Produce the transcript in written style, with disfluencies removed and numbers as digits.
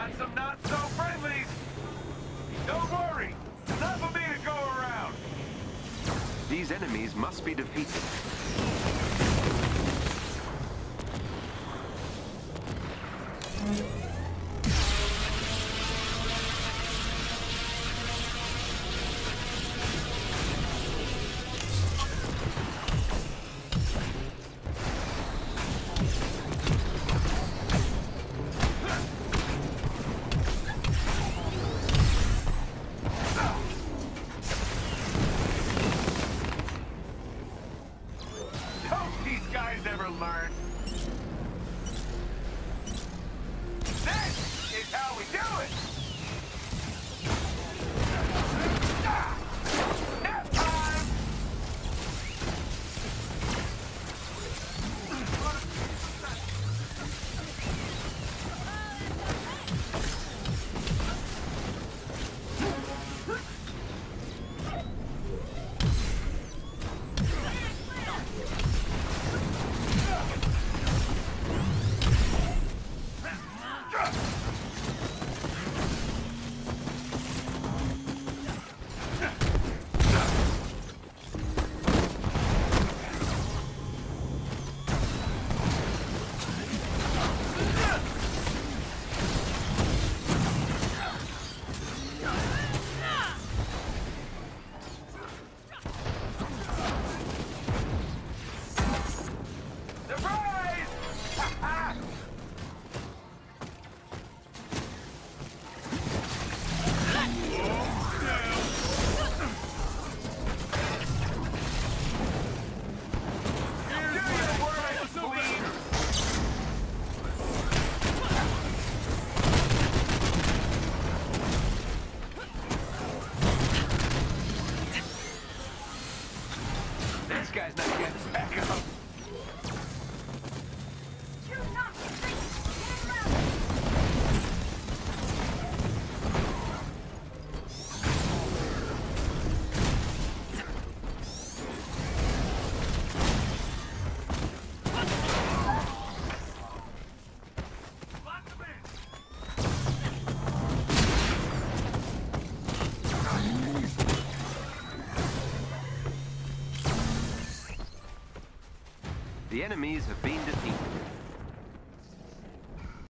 Got some not-so-friendlies! Don't worry! Enough of me to go around! These enemies must be defeated. Don't these guys ever learn? This is how we do it! Nap time! Surprise! Ha-ha! Do your worst, please! This guy's not getting back up. The enemies have been defeated.